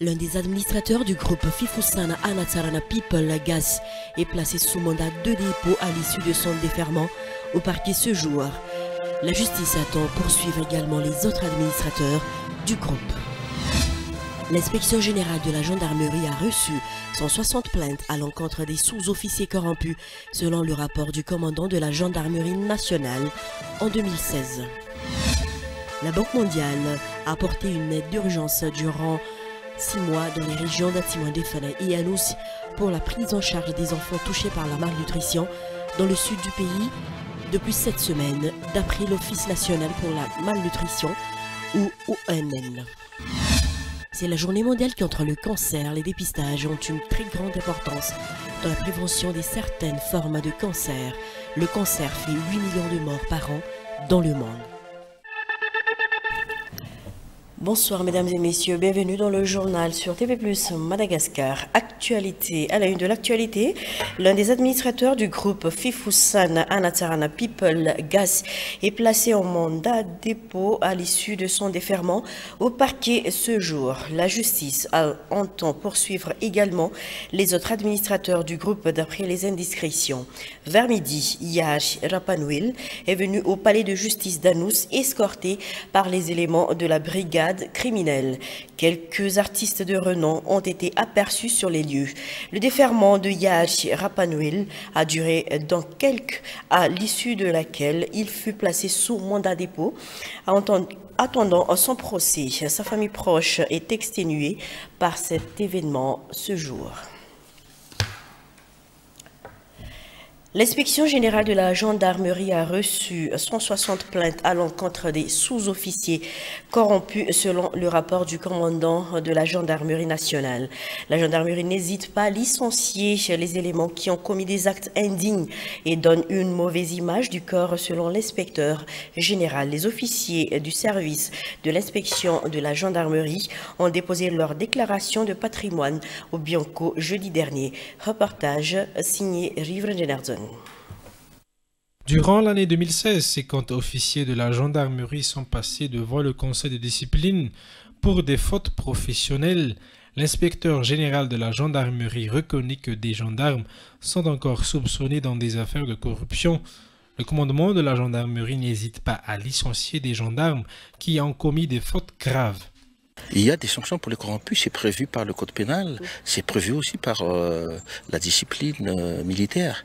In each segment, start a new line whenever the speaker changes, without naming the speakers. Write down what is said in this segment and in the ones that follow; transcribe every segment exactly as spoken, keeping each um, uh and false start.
L'un des administrateurs du groupe Fifusana Anatsarana People Gas est placé sous mandat de dépôt à l'issue de son déferment au parquet ce jour. La justice attend poursuivre également les autres administrateurs du groupe. L'inspection générale de la gendarmerie a reçu cent soixante plaintes à l'encontre des sous-officiers corrompus, selon le rapport du commandant de la gendarmerie nationale en deux mille seize. La Banque mondiale a apporté une aide d'urgence durant six mois dans les régions d'Atimandefana et Anous pour la prise en charge des enfants touchés par la malnutrition dans le sud du pays depuis sept semaines, d'après l'Office national pour la malnutrition ou O N N. C'est la journée mondiale contre le cancer. Les dépistages ont une très grande importance dans la prévention de certaines formes de cancer. Le cancer fait huit millions de morts par an dans le monde. Bonsoir mesdames et messieurs, bienvenue dans le journal sur T V plus Madagascar. Actualité, à la une de l'actualité, l'un des administrateurs du groupe Fifusana Anatsarana People Gas est placé en mandat dépôt à l'issue de son déferment au parquet ce jour. La justice a, entend poursuivre également les autres administrateurs du groupe d'après les indiscrétions. Vers midi, Yash Rapanouil est venu au palais de justice d'Anous escorté par les éléments de la brigade criminelle. Quelques artistes de renom ont été aperçus sur les lieux. Le déferment de Yash Rapanouil a duré dans quelques, à l'issue de laquelle il fut placé sous mandat dépôt. Attendant son procès, sa famille proche est exténuée par cet événement ce jour. L'inspection générale de la gendarmerie a reçu cent soixante plaintes à l'encontre des sous-officiers corrompus selon le rapport du commandant de la gendarmerie nationale. La gendarmerie n'hésite pas à licencier les éléments qui ont commis des actes indignes et donne une mauvaise image du corps selon l'inspecteur général. Les officiers du service de l'inspection de la gendarmerie ont déposé leur déclaration de patrimoine au Bianco jeudi dernier. Reportage signé Rivre Generson.
Durant l'année deux mille seize, cinquante officiers de la gendarmerie sont passés devant le conseil de discipline pour des fautes professionnelles. L'inspecteur général de la gendarmerie reconnaît que des gendarmes sont encore soupçonnés dans des affaires de corruption. Le commandement de la gendarmerie n'hésite pas à licencier des gendarmes qui ont commis des fautes graves.
Il y a des sanctions pour les corrompus, c'est prévu par le code pénal, c'est prévu aussi par euh, la discipline euh, militaire.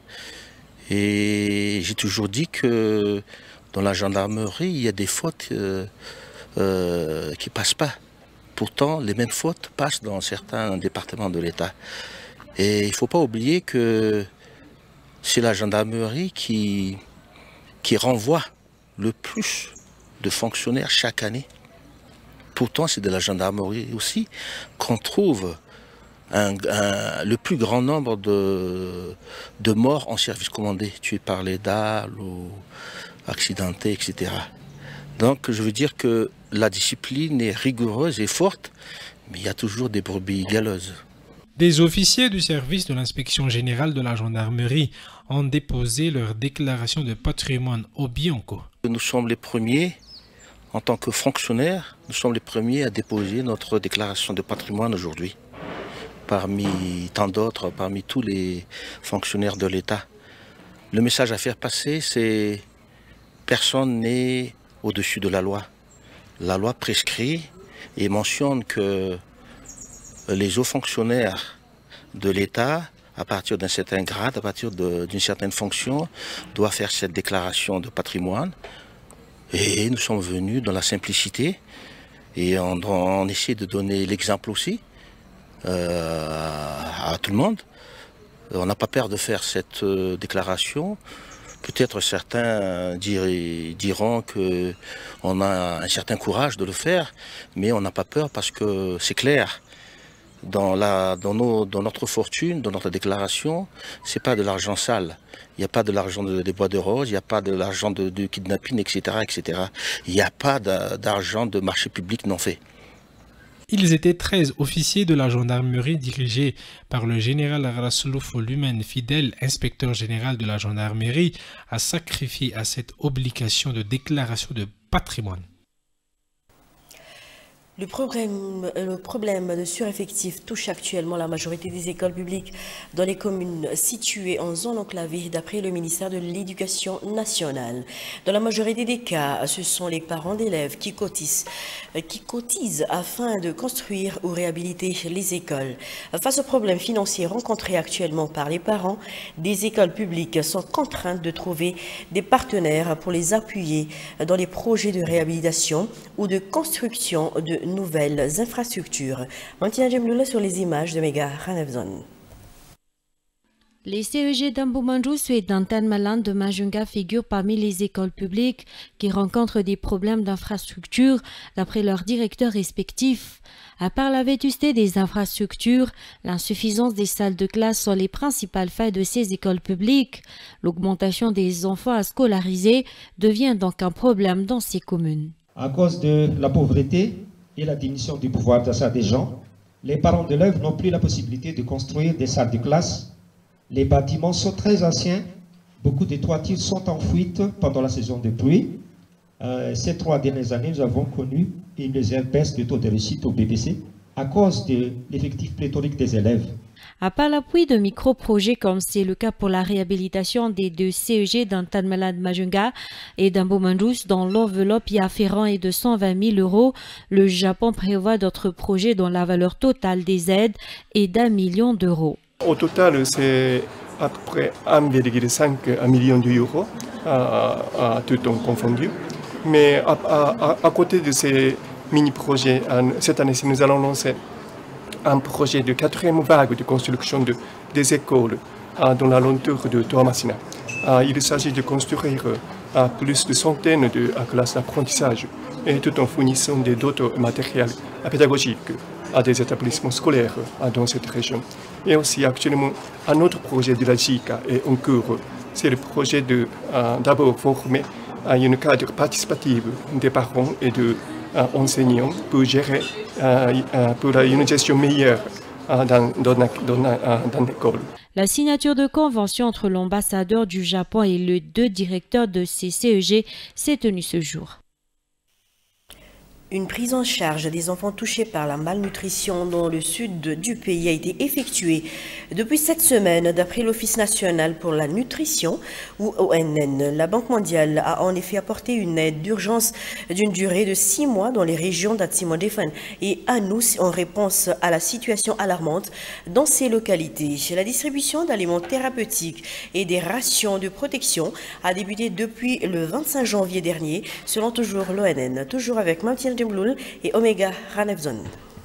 Et j'ai toujours dit que dans la gendarmerie, il y a des fautes euh, euh, qui ne passent pas. Pourtant, les mêmes fautes passent dans certains départements de l'État. Et il ne faut pas oublier que c'est la gendarmerie qui, qui renvoie le plus de fonctionnaires chaque année. Pourtant, c'est de la gendarmerie aussi qu'on trouve Un, un, le plus grand nombre de, de morts en service commandé, tués par les dalles ou accidentés, et cetera. Donc je veux dire que la discipline est rigoureuse et forte, mais il y a toujours des brebis galeuses.
Des officiers du service de l'inspection générale de la gendarmerie ont déposé leur déclaration de patrimoine au Bianco.
Nous sommes les premiers, en tant que fonctionnaires, nous sommes les premiers à déposer notre déclaration de patrimoine aujourd'hui. Parmi tant d'autres, parmi tous les fonctionnaires de l'État. Le message à faire passer, c'est personne n'est au-dessus de la loi. La loi prescrit et mentionne que les hauts fonctionnaires de l'État, à partir d'un certain grade, à partir d'une certaine fonction, doivent faire cette déclaration de patrimoine. Et nous sommes venus dans la simplicité et on, on essaie de donner l'exemple aussi. Euh, à tout le monde. On n'a pas peur de faire cette euh, déclaration. Peut-être certains dir, diront qu'on a un certain courage de le faire, mais on n'a pas peur parce que c'est clair. Dans, la, dans, nos, dans notre fortune, dans notre déclaration, ce n'est pas de l'argent sale. Il n'y a pas de l'argent de, des bois de rose, il n'y a pas de l'argent de, de kidnapping, et cetera, et cetera. Il n'y a pas d'argent de marché public non fait.
Ils étaient treize officiers de la gendarmerie dirigés par le général Raslouf Lumen Fidèle, inspecteur général de la gendarmerie, à sacrifier à cette obligation de déclaration de patrimoine.
Le problème, le problème de sureffectif touche actuellement la majorité des écoles publiques dans les communes situées en zone enclavée d'après le ministère de l'Éducation nationale. Dans la majorité des cas, ce sont les parents d'élèves qui cotisent, qui cotisent afin de construire ou réhabiliter les écoles. Face aux problèmes financiers rencontrés actuellement par les parents, des écoles publiques sont contraintes de trouver des partenaires pour les appuyer dans les projets de réhabilitation ou de construction de nouvelles infrastructures. Mantina Djemloula sur les images de Mega Ranevzon.
Les C E G d'Amboumandjous et d'Antan-Malan de Majunga figurent parmi les écoles publiques qui rencontrent des problèmes d'infrastructure d'après leurs directeurs respectifs. À part la vétusté des infrastructures, l'insuffisance des salles de classe sont les principales failles de ces écoles publiques. L'augmentation des enfants à scolariser devient donc un problème dans ces communes.
À cause de la pauvreté et la diminution du pouvoir d'achat des gens, les parents d'élèves n'ont plus la possibilité de construire des salles de classe. Les bâtiments sont très anciens, beaucoup de toitures sont en fuite pendant la saison de pluie. Euh, ces trois dernières années, nous avons connu une légère baisse du taux de réussite au B B C à cause de l'effectif pléthorique des élèves.
À part l'appui de micro-projets comme c'est le cas pour la réhabilitation des deux C E G d'Antan-Malan de Majunga et d'Amboumandjous dont l'enveloppe y afférente est de cent vingt mille euros, le Japon prévoit d'autres projets dont la valeur totale des aides est d'un million d'euros.
Au total, c'est à peu près un virgule cinq million d'euros, à, à tout temps confondu. Mais à, à, à côté de ces mini-projets, cette année-ci, nous allons lancer un projet de quatrième vague de construction de, des écoles euh, dans l'alentour de Toamasina. Euh, il s'agit de construire euh, plus de centaines de euh, classes d'apprentissage et tout en fournissant d'autres matériels euh, pédagogiques à des établissements scolaires euh, dans cette région. Et aussi actuellement, un autre projet de la J I C A est en cours. C'est le projet de euh, d'abord former euh, une cadre participative des parents et de Euh, enseignants pour gérer euh, euh, pour une gestion meilleure euh, dans, dans, dans, dans l'école.
La signature de convention entre l'ambassadeur du Japon et les deux directeurs de ces C E G s'est tenue ce jour.
Une prise en charge des enfants touchés par la malnutrition dans le sud du pays a été effectuée depuis cette semaine d'après l'Office national pour la nutrition ou O N N. La Banque mondiale a en effet apporté une aide d'urgence d'une durée de six mois dans les régions d'Atsimondefan et Anous en réponse à la situation alarmante dans ces localités. La distribution d'aliments thérapeutiques et des rations de protection a débuté depuis le vingt-cinq janvier dernier selon toujours l'O N N. Toujours avec Mathilde et Omega Ranevzon.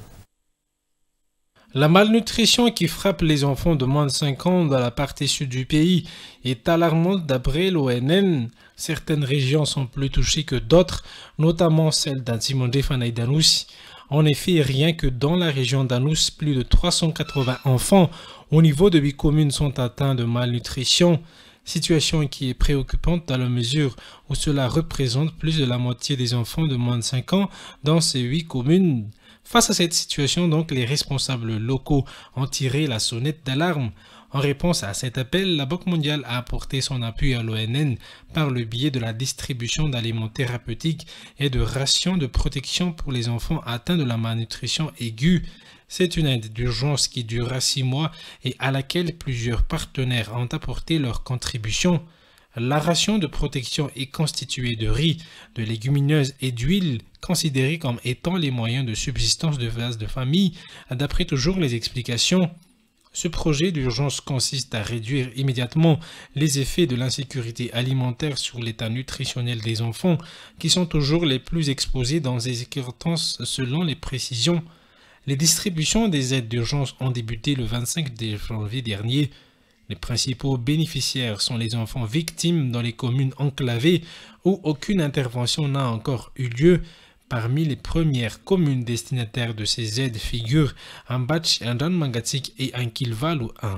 La malnutrition qui frappe les enfants de moins de cinq ans dans la partie sud du pays est alarmante d'après l'O N N. Certaines régions sont plus touchées que d'autres, notamment celle d'Antimondefan et d'Anous. En effet, rien que dans la région d'Anous, plus de trois cent quatre-vingts enfants au niveau de huit communes sont atteints de malnutrition. Situation qui est préoccupante dans la mesure où cela représente plus de la moitié des enfants de moins de cinq ans dans ces huit communes. Face à cette situation, donc, les responsables locaux ont tiré la sonnette d'alarme. En réponse à cet appel, la Banque mondiale a apporté son appui à l'O N N par le biais de la distribution d'aliments thérapeutiques et de rations de protection pour les enfants atteints de la malnutrition aiguë. C'est une aide d'urgence qui durera six mois et à laquelle plusieurs partenaires ont apporté leur contribution. La ration de protection est constituée de riz, de légumineuses et d'huile, considérées comme étant les moyens de subsistance de base de famille, d'après toujours les explications. Ce projet d'urgence consiste à réduire immédiatement les effets de l'insécurité alimentaire sur l'état nutritionnel des enfants, qui sont toujours les plus exposés dans ces circonstances selon les précisions. Les distributions des aides d'urgence ont débuté le vingt-cinq janvier dernier. Les principaux bénéficiaires sont les enfants victimes dans les communes enclavées où aucune intervention n'a encore eu lieu. Parmi les premières communes destinataires de ces aides figurent Ambatch, Andan Mangatsik et Ankilvalu un.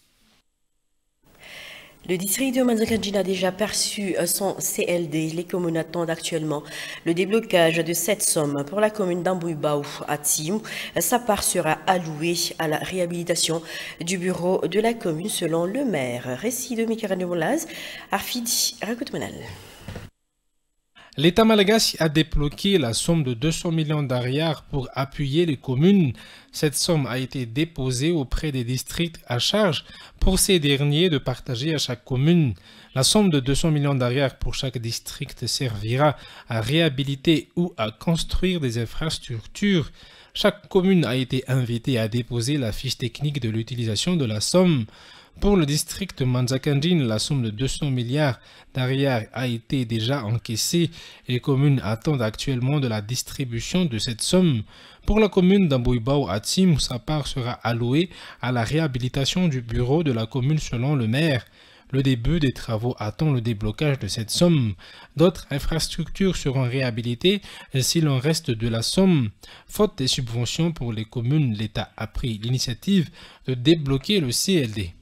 Le district de Manzakadjin a déjà perçu son C L D. Les communes attendent actuellement le déblocage de cette somme pour la commune d'Ambouibaou à Timou. Sa part sera allouée à la réhabilitation du bureau de la commune selon le maire. Récit de Mikara Moulaz, Arfidi Rakoutmanal.
L'État malagasy a débloqué la somme de deux cents millions d'ariars pour appuyer les communes. Cette somme a été déposée auprès des districts à charge pour ces derniers de partager à chaque commune. La somme de deux cents millions d'ariars pour chaque district servira à réhabiliter ou à construire des infrastructures. Chaque commune a été invitée à déposer la fiche technique de l'utilisation de la somme. Pour le district de Manzakandjin, la somme de deux cents milliards d'ariars a été déjà encaissée. Les communes attendent actuellement de la distribution de cette somme. Pour la commune d'Amboibao Atsim, sa part sera allouée à la réhabilitation du bureau de la commune selon le maire. Le début des travaux attend le déblocage de cette somme. D'autres infrastructures seront réhabilitées s'il en reste de la somme. Faute des subventions pour les communes, l'État a pris l'initiative de débloquer le C L D.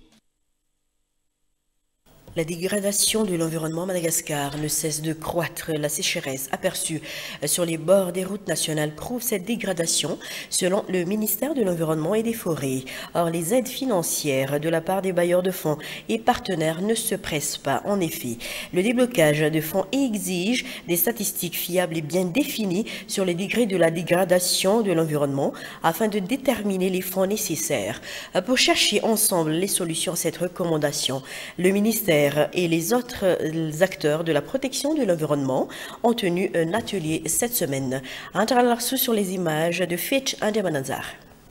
La dégradation de l'environnement à Madagascar ne cesse de croître. La sécheresse aperçue sur les bords des routes nationales prouve cette dégradation selon le ministère de l'Environnement et des Forêts. Or, les aides financières de la part des bailleurs de fonds et partenaires ne se pressent pas. En effet, le déblocage de fonds exige des statistiques fiables et bien définies sur les degrés de la dégradation de l'environnement afin de déterminer les fonds nécessaires. Pour chercher ensemble les solutions à cette recommandation, le ministère et les autres acteurs de la protection de l'environnement ont tenu un atelier cette semaine. Un tralarsu sur les images de Fitch Andemanazar.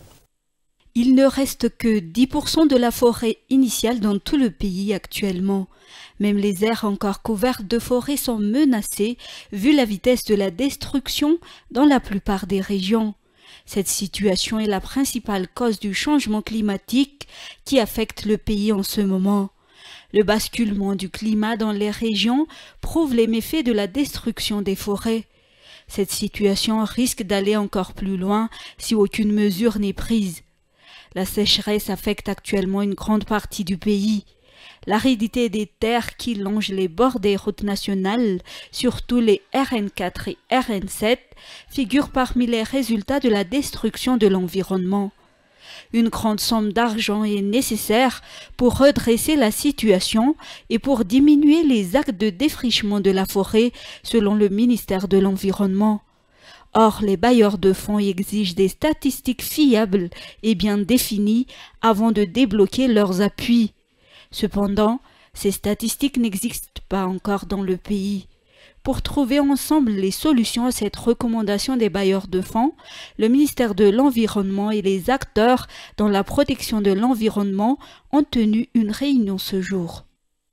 Il ne reste que dix pour cent de la forêt initiale dans tout le pays actuellement. Même les aires encore couvertes de forêt sont menacées vu la vitesse de la destruction dans la plupart des régions. Cette situation est la principale cause du changement climatique qui affecte le pays en ce moment. Le basculement du climat dans les régions prouve les méfaits de la destruction des forêts. Cette situation risque d'aller encore plus loin si aucune mesure n'est prise. La sécheresse affecte actuellement une grande partie du pays. L'aridité des terres qui longent les bords des routes nationales, surtout les R N quatre et R N sept, figure parmi les résultats de la destruction de l'environnement. Une grande somme d'argent est nécessaire pour redresser la situation et pour diminuer les actes de défrichement de la forêt selon le ministère de l'Environnement. Or, les bailleurs de fonds exigent des statistiques fiables et bien définies avant de débloquer leurs appuis. Cependant, ces statistiques n'existent pas encore dans le pays. Pour trouver ensemble les solutions à cette recommandation des bailleurs de fonds, le ministère de l'Environnement et les acteurs dans la protection de l'environnement ont tenu une réunion ce jour.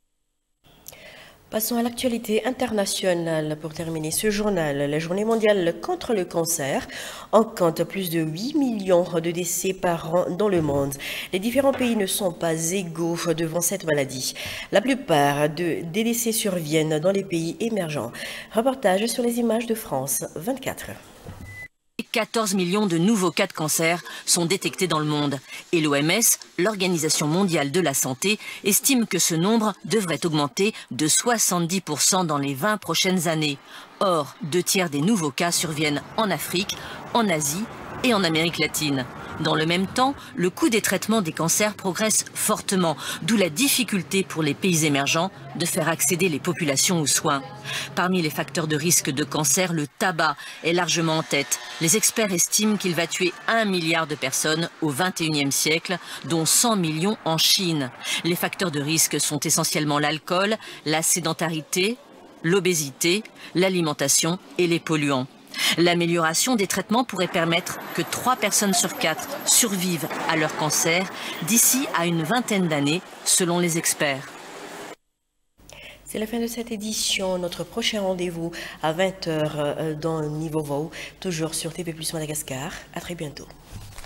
Passons à l'actualité internationale pour terminer ce journal. La journée mondiale contre le cancer. On compte plus de huit millions de décès par an dans le monde. Les différents pays ne sont pas égaux devant cette maladie. La plupart de, des décès surviennent dans les pays émergents. Reportage sur les images de France vingt-quatre.
quatorze millions de nouveaux cas de cancer sont détectés dans le monde. Et l'O M S, l'Organisation mondiale de la santé, estime que ce nombre devrait augmenter de soixante-dix pour cent dans les vingt prochaines années. Or, deux tiers des nouveaux cas surviennent en Afrique, en Asie et en Amérique latine. Dans le même temps, le coût des traitements des cancers progresse fortement, d'où la difficulté pour les pays émergents de faire accéder les populations aux soins. Parmi les facteurs de risque de cancer, le tabac est largement en tête. Les experts estiment qu'il va tuer un milliard de personnes au vingt et unième siècle, dont cent millions en Chine. Les facteurs de risque sont essentiellement l'alcool, la sédentarité, l'obésité, l'alimentation et les polluants. L'amélioration des traitements pourrait permettre que trois personnes sur quatre survivent à leur cancer d'ici à une vingtaine d'années, selon les experts.
C'est la fin de cette édition. Notre prochain rendez-vous à vingt heures dans Niveau Vau, toujours sur T V plus Madagascar. À très bientôt.